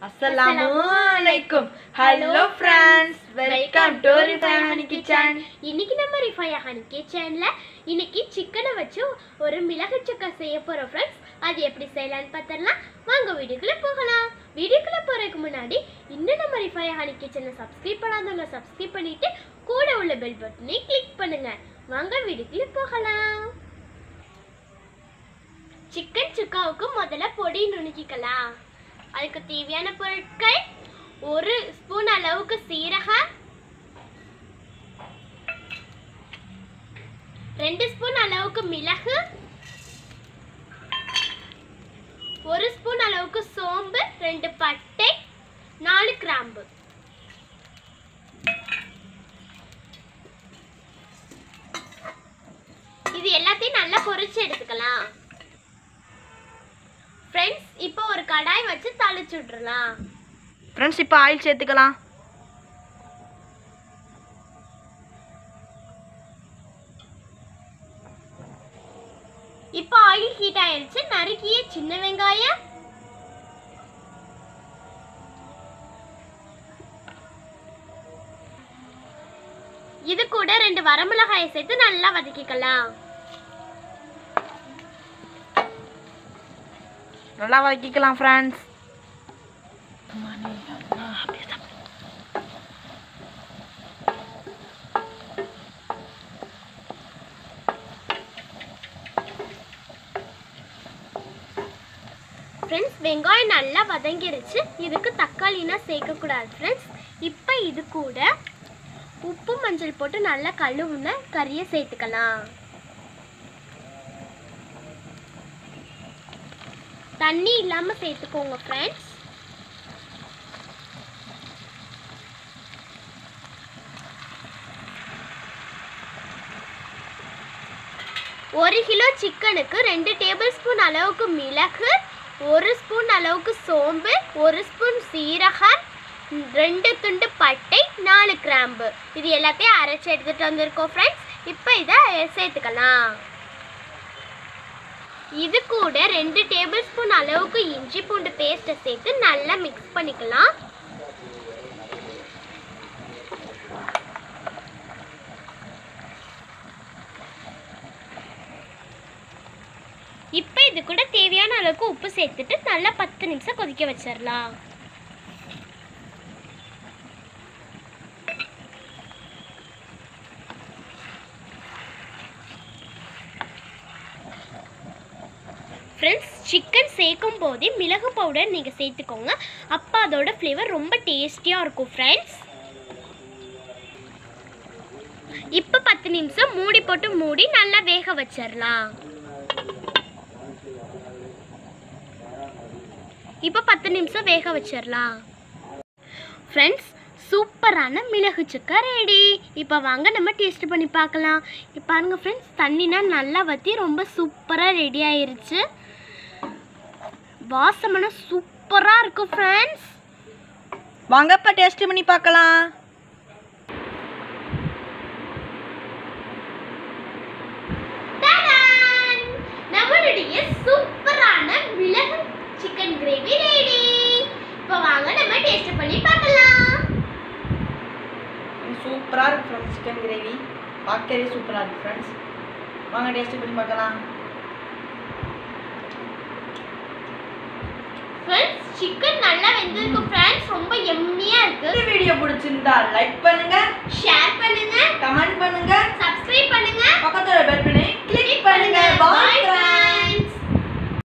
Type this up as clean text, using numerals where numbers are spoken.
Assalamualaikum. Hello friends, welcome to Rifayahani Kitchen. இன்னைக்கு நம்ம Rifayahani Kitchenல இன்னைக்கு சிக்கனை வச்சு ஒரு மிளகு சக்கா செய்ய போறோம் फ्रेंड्स. அது எப்படி செய்யலாம்னு பார்த்தறலாம். வாங்க வீடியோக்குள்ள போகலாம். வீடியோக்குள்ள போறதுக்கு முன்னாடி இன்னும் நம்ம Rifayahani Kitchenல சப்ஸ்கிரைப் பண்ணாதவங்க சப்ஸ்கிரைப் பண்ணிட்டு கூட உள்ள பெல் பட்டனை கிளிக் பண்ணுங்க. வாங்க வீடியோக்குள்ள போகலாம். சிக்கன் சுக்காவுக்கு முதல்ல பொடி நுணுக்கிக்கலாம். அதுக்கு தேவையான பொருட்கள் 1 ஸ்பூன் அளவுக்கு சீரகம், 2 ஸ்பூன் அளவுக்கு மிளகு, 1 ஸ்பூன் அளவுக்கு சோம்பு, 2 பட்டை, 4 கிராம்பு. இது எல்லாத்தையும் நல்லா பொரிச்சு எடுத்துக்கலாம். फ्रेंड्स இப்போ ஒரு கடாய் வச்சு தாளிச்சு விட்டுறலாம். फ्रेंड्स இப்போ ஆயில் சேர்த்துக்கலாம். இப்போ ஆயில் ஹீட் ஆயிருச்சு. நறுக்கிய சின்ன வெங்காயம், இது கூட 2 வரமிளகாயை சேர்த்து நல்லா வதக்கிக்கலாம். நல்லா வதக்கிக்கலாம் फ्रेंड्स. फ्रेंड्स வெங்காயம் நல்லா வதங்கிருச்சு. இதுக்கு தக்காளினா சேர்க்க கூடாது फ्रेंड्स. இப்போ இது கூட உப்பு மஞ்சள் போட்டு நல்லா கழுவுன கறியை சேர்த்துக்கலாம். தண்ணி இல்லாம சேர்த்துக்கோங்க फ्रेंड्स. ஒரு கிலோ சிக்கனுக்கு 2 டேபிள் ஸ்பூன் அளவுக்கு மிளகு, 1 ஸ்பூன் அளவுக்கு சோம்பு, 1 ஸ்பூன் சீரகம், 2 துண்டு பட்டை, 4 கிராம்பு. இது எல்லாத்தையும் அரைச்சு எடுத்துட்டு வந்திருக்கோம் फ्रेंड्स. இப்போ இதை சேர்த்துக்கலாம். இது கூட 2 டேபிள் ஸ்பூன் அளவுக்கு இஞ்சி பூண்டு பேஸ்ட்டை சேர்த்து நல்லா மிக்ஸ் பண்ணிக்கலாம். இப்போ இது கூட தேவையான அளவுக்கு உப்பு சேர்த்துட்டு நல்லா 10 நிமிஷம் கொதிக்க வச்சிடலாம். फ्रेंड्स चिकन சேர்க்கும் போதே மிளகு பவுடர் நீங்க சேர்த்துக்கோங்க. அப்ப அதோட ஃப்ளேவர் ரொம்ப டேஸ்டியா இருக்கும் फ्रेंड्स. இப்போ 10 நிமிஷம் மூடி நல்லா வேக வச்சிரலாம். இப்போ 10 நிமிஷம் வேக வச்சிரலாம். फ्रेंड्स சூப்பரான மிளகு சக்கா ரெடி. இப்போ வாங்க நம்ம டேஸ்ட் பண்ணி பார்க்கலாம். இப்போ பாருங்க फ्रेंड्स தண்ணினா நல்லா வத்தி ரொம்ப சூப்பரா ரெடி ஆயிருச்சு. வாசமான சூப்பரா இருக்கு फ्रेंड्स. வாங்க இப்ப டேஸ்ட் பண்ணி பார்க்கலாம். டாடான்! நம்மளுடைய சூப்பரான மிளகு சிக்கன் கிரேவி ரெடி. இப்போ வாங்க நம்ம டேஸ்ட் பண்ணி பார்க்கலாம். சூப்பரா இருக்கு फ्रेंड्स சிக்கன் கிரேவி. பார்க்கவே சூப்பரா இருக்கு फ्रेंड्स. வாங்க டேஸ்ட் பண்ணி பார்க்கலாம். फ्रेंड्स चिकन நல்லா வெந்திருக்கு फ्रेंड्स. ரொம்ப யம்மியா இருக்கு. இந்த வீடியோ பிடிச்சிருந்தா லைக் பண்ணுங்க, ஷேர் பண்ணுங்க.